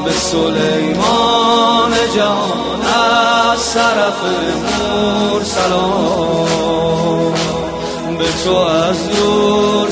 به سلیمان جان از طرف مور سلام، به تو از دور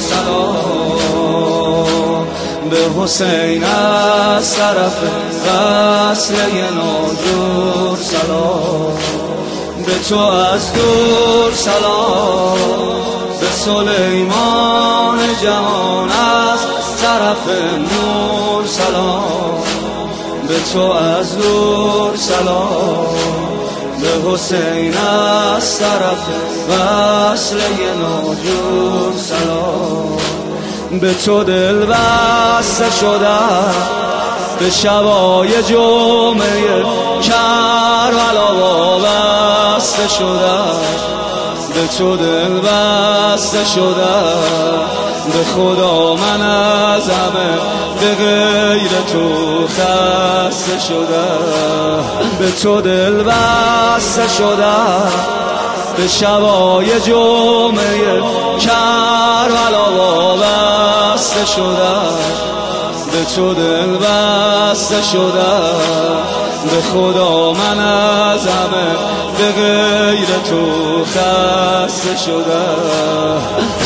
سلام، به حسین از طرف وصله ناجور سلام، به تو از دور سلام، به سلیمان جهان از طرف نور سلام، به تو از دور سلام، به حسین از طرف وصله ناجور سلام، به تو دل بسته شدم به شبای جمعه کربلا وابسته شدم، به تو دل بسته شدم، به خدا من از همه به غیر تو خسته شدم، به تو دل بسته شدم به شبای جمعه کربلا وابسته شدم، به تو دل بسته شدم، به خدا من از همه به غیر تو خسته شدم.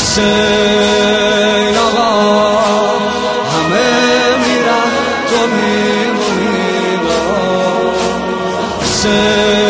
حسین آقا همه میرن تو میمونی، حسین